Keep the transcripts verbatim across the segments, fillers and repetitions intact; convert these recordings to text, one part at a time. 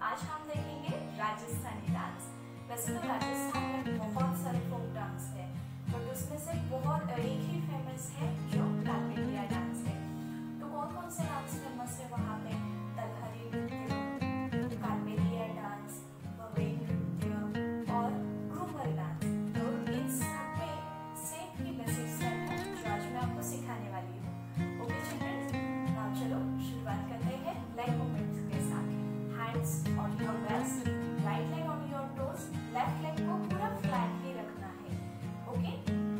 आज हम देखेंगे राजस्थानी डांस। वैसे तो राजस्थान में बहुत सारे फोक डांस है, बट उसमें से बहुत एक ही फेमस है जो कालबेलिया डांस है। तो कौन कौन से डांस फेमस है वहाँ पे? तलहरी नृत्य, कालबेलिया डांस, भवेई नृत्य और घूमर डांस। तो इन सब में सेम ही बेसिक स्टेप है जो आज मैं आपको सिखाने वाली हूँ। ओके चिल्ड्रन, नाउ चलो शुरुआत करते हैं लेग मूवमेंट्स के साथ। Hands on your waist, right leg on your toes, left leg को पूरा फ्लैट ही रखना है। Okay,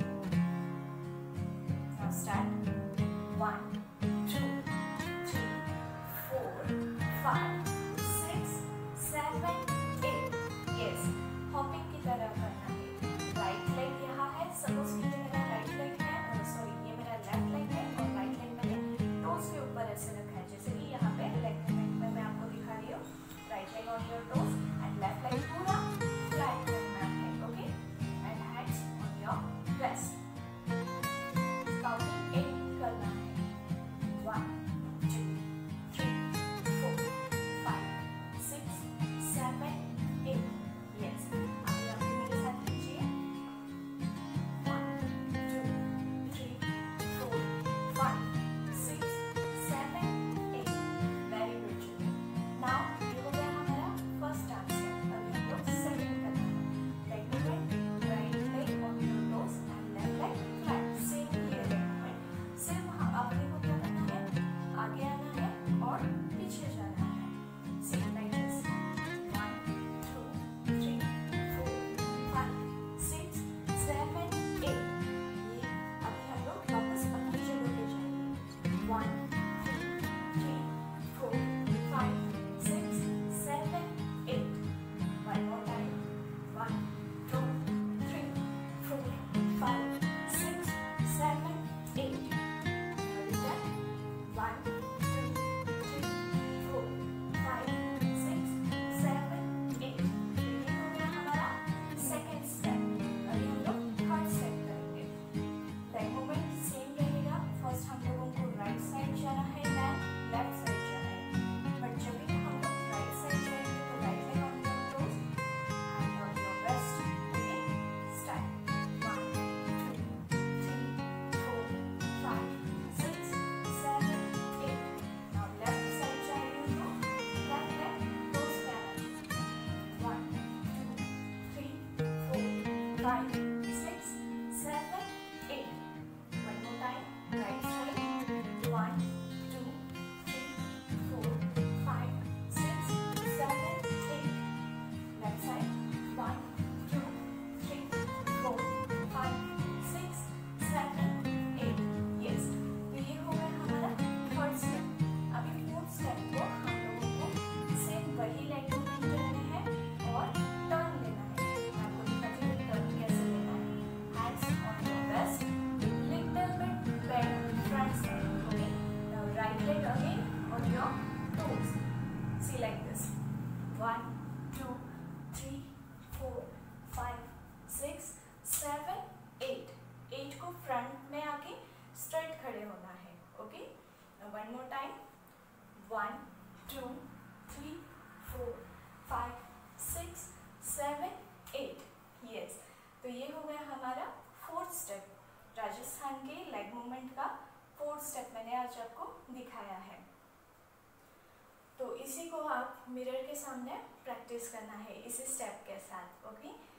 now start. One two three four five six seven eight. Yes, hopping की तरह करना है। राइट लेग यहाँ है, सपोज कि ये मेरा राइट लेग है, सॉरी ये मेरा लेफ्ट लेग है और राइट लेग मैंने टोज के ऊपर ऐसे रखा है, जैसे कि यहाँ पे लेग मूवमेंट में मैं आपको दिखा रही हूँ। Right leg on your toes and left leg पूरा फ्लैट रखना है। Okay, and hands on your waist. Counting eight करना है। One two three four five six seven eight. Yes, अभी आप मेरे साथ कीजिए। One two three four five six seven eight. Very good children. Now ये हो गया हमारा फर्स्ट डांस है। अभी हम लोग सेकंड करना है। Leg movement, right leg on your toes and left leg flat. Same ये लेग मूवमेंट, सिर्फ आपने को क्या करना है, आगे आना है और पीछे जाना है। Same like this. One two three four five six seven eight. ये अभी हम लोग वापस अपनी जगह पे जाएंगे। One three four five six seven eight. One more time. One two three four five six seven eight. One two three four five six seven eight. ये हो गया हमारा सेकेंड स्टेप। अभी हम लोग थर्ड स्टेप करेंगे। लेग मूवमेंट सेम रहेगा। First हम लोगों को राइट साइड जाना है, देन लेफ्ट साइड जाना है। बट जब भी हम लोग राइट साइड जाएंगे तो right leg on your toes and on your waist. Okay, start. One two three four five six seven eight. Now left side जाएंगे तो लेफ्ट लेग टोज पे आना चाहिए। One two three four five six seven eight. One more time. Right side. One two three four five six seven eight. Left side. One two three four five six seven eight. Yes, तो ये हो गया हमारा third step. अभी fourth step को हम लोगों को सेम वही लेग मूवमेंट करने हैं और टर्न लेना है। मैं आपको दिखाती हूँ टर्न कैसे लेना है। Hands on your waist, little bit bend front side. Okay, now right leg again on your toes. See like this. One, two, three, four, five, six, seven, eight. Eight को फ्रंट में आके straight खड़े होना है। Okay, one more time. One two three four five six seven eight. Yes, तो ये हो गया हमारा फोर्थ स्टेप। राजस्थान के लेग मूवमेंट का फोर्थ स्टेप मैंने आज आपको दिखाया है। तो इसी को आप मिरर के सामने प्रैक्टिस करना है इसी स्टेप के साथ। ओके,